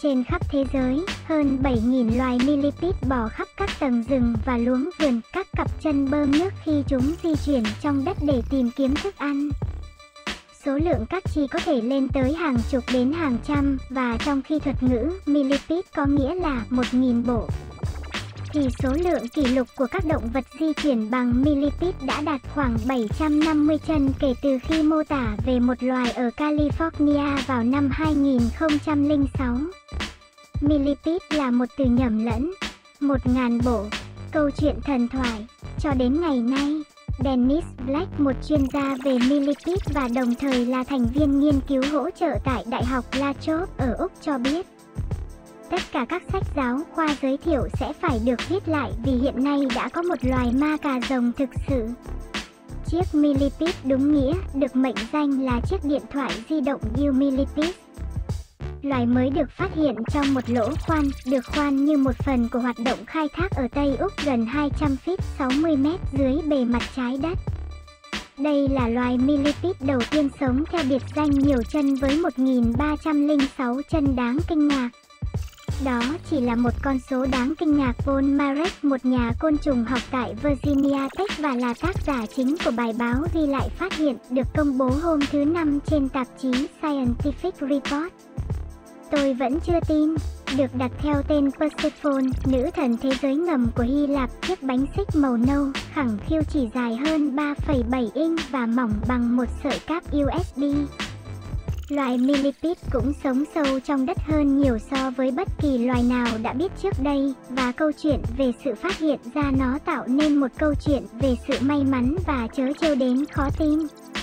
Trên khắp thế giới, hơn 7.000 loài millipede bò khắp các tầng rừng và luống vườn, các cặp chân bơm nước khi chúng di chuyển trong đất để tìm kiếm thức ăn. Số lượng các chi có thể lên tới hàng chục đến hàng trăm, và trong khi thuật ngữ millipede có nghĩa là 1.000 bộ, thì số lượng kỷ lục của các động vật di chuyển bằng millipede đã đạt khoảng 750 chân kể từ khi mô tả về một loài ở California vào năm 2006. Millipede là một từ nhầm lẫn, 1.000 bộ, câu chuyện thần thoại, cho đến ngày nay. Dennis Black, một chuyên gia về millipede và đồng thời là thành viên nghiên cứu hỗ trợ tại Đại học La Trobe ở Úc cho biết, tất cả các sách giáo khoa giới thiệu sẽ phải được viết lại vì hiện nay đã có một loài ma cà rồng thực sự. Chiếc millipede đúng nghĩa được mệnh danh là chiếc điện thoại di động U-Millipede. Loài mới được phát hiện trong một lỗ khoan, được khoan như một phần của hoạt động khai thác ở Tây Úc gần 200 feet 60 mét dưới bề mặt trái đất. Đây là loài millipede đầu tiên sống theo biệt danh nhiều chân với 1.306 chân đáng kinh ngạc. Đó chỉ là một con số đáng kinh ngạc. Paul Marek, một nhà côn trùng học tại Virginia Tech và là tác giả chính của bài báo ghi lại phát hiện, được công bố hôm thứ Năm trên tạp chí Scientific Report. Tôi vẫn chưa tin. Được đặt theo tên Persephone, nữ thần thế giới ngầm của Hy Lạp, chiếc bánh xích màu nâu, khẳng khiu chỉ dài hơn 3,7 inch và mỏng bằng một sợi cáp USB. Loài millipede cũng sống sâu trong đất hơn nhiều so với bất kỳ loài nào đã biết trước đây, và câu chuyện về sự phát hiện ra nó tạo nên một câu chuyện về sự may mắn và trớ trêu đến khó tin.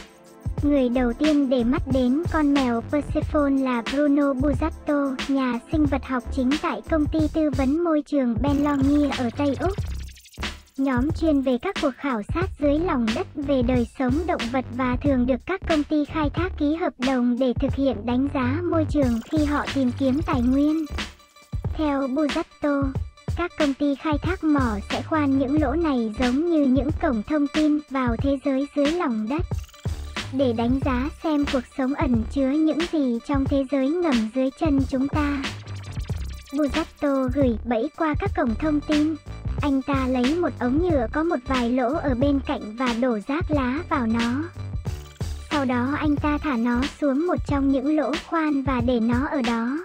Người đầu tiên để mắt đến con mèo Persephone là Bruno Buzzatto, nhà sinh vật học chính tại công ty tư vấn môi trường Benlonghi ở Tây Úc. Nhóm chuyên về các cuộc khảo sát dưới lòng đất về đời sống động vật và thường được các công ty khai thác ký hợp đồng để thực hiện đánh giá môi trường khi họ tìm kiếm tài nguyên. Theo Buzzatto, các công ty khai thác mỏ sẽ khoan những lỗ này giống như những cổng thông tin vào thế giới dưới lòng đất, để đánh giá xem cuộc sống ẩn chứa những gì trong thế giới ngầm dưới chân chúng ta. Buzzatto gửi bẫy qua các cổng thông tin. Anh ta lấy một ống nhựa có một vài lỗ ở bên cạnh và đổ rác lá vào nó. Sau đó anh ta thả nó xuống một trong những lỗ khoan và để nó ở đó.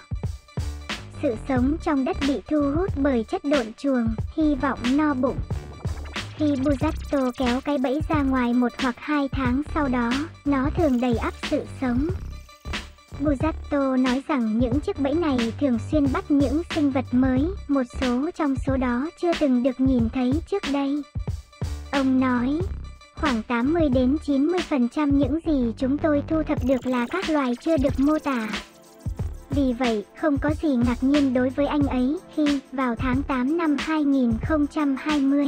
Sự sống trong đất bị thu hút bởi chất độn chuồng, hy vọng no bụng. Khi Buzzatto kéo cái bẫy ra ngoài 1 hoặc 2 tháng sau đó, nó thường đầy ắp sự sống. Buzzatto nói rằng những chiếc bẫy này thường xuyên bắt những sinh vật mới, một số trong số đó chưa từng được nhìn thấy trước đây. Ông nói, khoảng 80 đến 90% những gì chúng tôi thu thập được là các loài chưa được mô tả. Vì vậy, không có gì ngạc nhiên đối với anh ấy khi, vào tháng 8 năm 2020,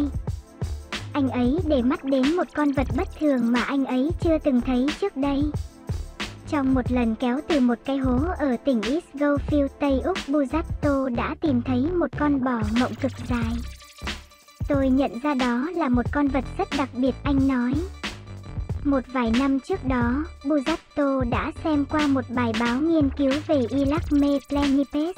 anh ấy để mắt đến một con vật bất thường mà anh ấy chưa từng thấy trước đây. Trong một lần kéo từ một cái hố ở tỉnh East Goldfield, Tây Úc, Buzzatto đã tìm thấy một con bò mộng cực dài. Tôi nhận ra đó là một con vật rất đặc biệt, anh nói. Một vài năm trước đó, Buzzatto đã xem qua một bài báo nghiên cứu về Elachme plenipes,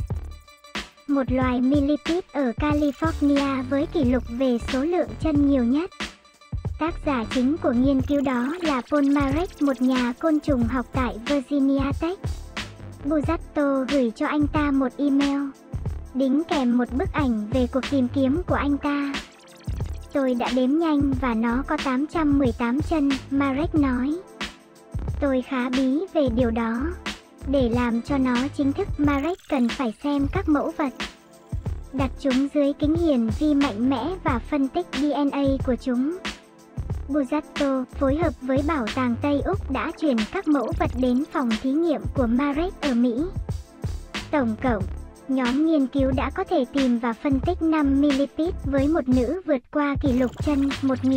một loài millipede ở California với kỷ lục về số lượng chân nhiều nhất. Tác giả chính của nghiên cứu đó là Paul Marek, một nhà côn trùng học tại Virginia Tech. Buzzatto gửi cho anh ta một email, đính kèm một bức ảnh về cuộc tìm kiếm của anh ta. Tôi đã đếm nhanh và nó có 818 chân, Marek nói. Tôi khá bí về điều đó. Để làm cho nó chính thức, Marek cần phải xem các mẫu vật, đặt chúng dưới kính hiển vi mạnh mẽ và phân tích DNA của chúng. Buzzatto phối hợp với Bảo tàng Tây Úc đã chuyển các mẫu vật đến phòng thí nghiệm của Marek ở Mỹ. Tổng cộng, nhóm nghiên cứu đã có thể tìm và phân tích 5 millipede với một nữ vượt qua kỷ lục chân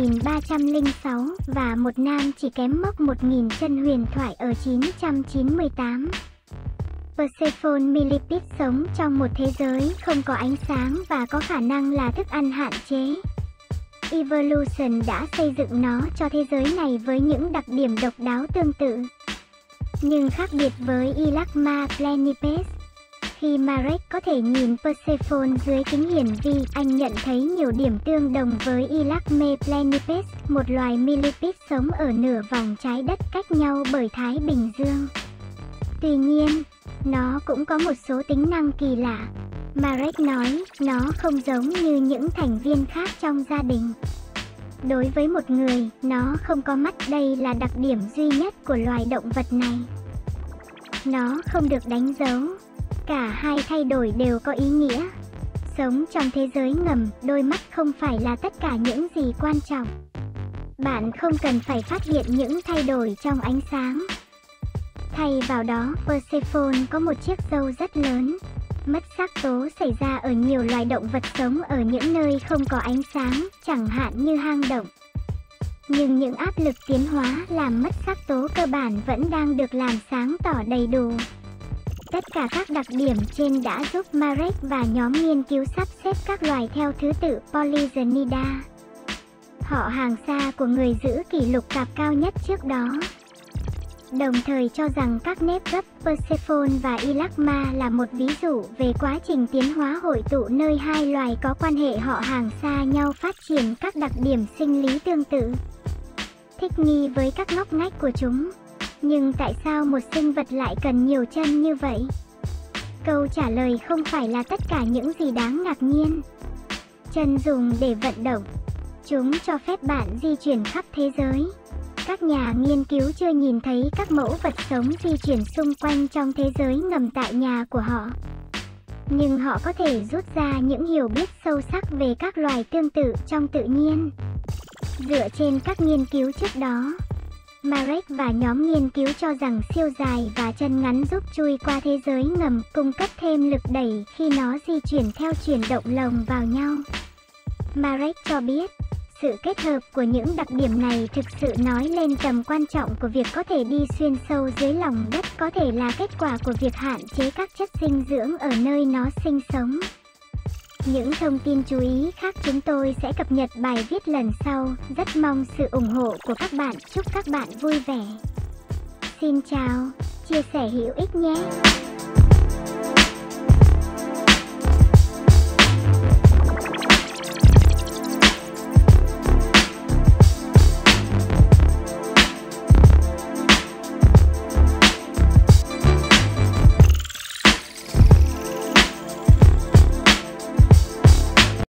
1.306 và một nam chỉ kém mốc 1.000 chân huyền thoại ở 998. Persephone millipede sống trong một thế giới không có ánh sáng và có khả năng là thức ăn hạn chế. Evolution đã xây dựng nó cho thế giới này với những đặc điểm độc đáo tương tự. Nhưng khác biệt với Elachma plenipes, Khi Marek có thể nhìn Persephone dưới kính hiển vi, anh nhận thấy nhiều điểm tương đồng với Ilagme Plenipes, một loài millipede sống ở nửa vòng trái đất cách nhau bởi Thái Bình Dương. Tuy nhiên, nó cũng có một số tính năng kỳ lạ. Marek nói, nó không giống như những thành viên khác trong gia đình. Đối với một người, nó không có mắt, đây là đặc điểm duy nhất của loài động vật này. Nó không được đánh dấu. Cả hai thay đổi đều có ý nghĩa. Sống trong thế giới ngầm, đôi mắt không phải là tất cả những gì quan trọng. Bạn không cần phải phát hiện những thay đổi trong ánh sáng. Thay vào đó, Persephone có một chiếc râu rất lớn. Mất sắc tố xảy ra ở nhiều loài động vật sống ở những nơi không có ánh sáng, chẳng hạn như hang động. Nhưng những áp lực tiến hóa làm mất sắc tố cơ bản vẫn đang được làm sáng tỏ đầy đủ. Tất cả các đặc điểm trên đã giúp Marek và nhóm nghiên cứu sắp xếp các loài theo thứ tự Polygenidae, họ hàng xa của người giữ kỷ lục cạp cao nhất trước đó. Đồng thời cho rằng các nếp gấp Persephone và Ilagma là một ví dụ về quá trình tiến hóa hội tụ nơi hai loài có quan hệ họ hàng xa nhau phát triển các đặc điểm sinh lý tương tự, thích nghi với các ngóc ngách của chúng. Nhưng tại sao một sinh vật lại cần nhiều chân như vậy? Câu trả lời không phải là tất cả những gì đáng ngạc nhiên. Chân dùng để vận động. Chúng cho phép bạn di chuyển khắp thế giới. Các nhà nghiên cứu chưa nhìn thấy các mẫu vật sống di chuyển xung quanh trong thế giới ngầm tại nhà của họ. Nhưng họ có thể rút ra những hiểu biết sâu sắc về các loài tương tự trong tự nhiên. Dựa trên các nghiên cứu trước đó, Marek và nhóm nghiên cứu cho rằng siêu dài và chân ngắn giúp chui qua thế giới ngầm, cung cấp thêm lực đẩy khi nó di chuyển theo chuyển động lồng vào nhau. Marek cho biết, sự kết hợp của những đặc điểm này thực sự nói lên tầm quan trọng của việc có thể đi xuyên sâu dưới lòng đất, có thể là kết quả của việc hạn chế các chất dinh dưỡng ở nơi nó sinh sống. Những thông tin chú ý khác chúng tôi sẽ cập nhật bài viết lần sau. Rất mong sự ủng hộ của các bạn. Chúc các bạn vui vẻ. Xin chào, chia sẻ hữu ích nhé.